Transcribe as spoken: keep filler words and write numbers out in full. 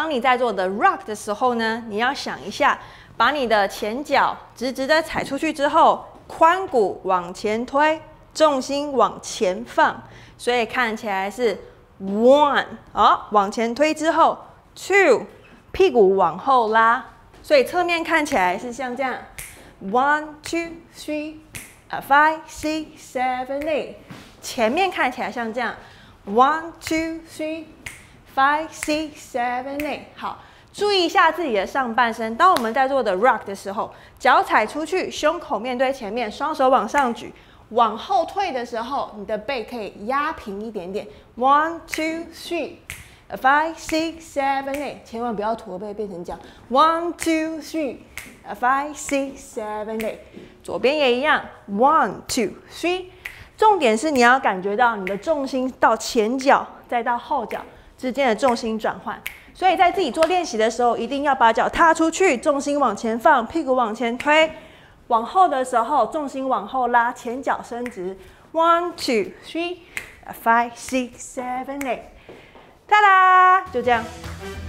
当你在做的 rock 的时候呢，你要想一下，把你的前脚直直的踩出去之后，髋骨往前推，重心往前放，所以看起来是 one， 好，往前推之后 two， 屁股往后拉，所以侧面看起来是像这样 one two three five six seven eight， 前面看起来像这样 one two three five six seven eight， 好。注意一下自己的上半身。当我们在做的 rock 的时候，脚踩出去，胸口面对前面，双手往上举。往后退的时候，你的背可以压平一点点。One, two, three, five, six, seven, eight。千万不要驼背变成这样。One, two, three, five, six, seven, eight。左边也一样。One, two, three。重点是你要感觉到你的重心到前脚，再到后脚之间的重心转换。所以在自己做练习的时候，一定要把脚踏出去，重心往前放，屁股往前推。往后的时候，重心往后拉，前脚伸直。One, two, three, five, six, seven, eight。哒啦，就这样。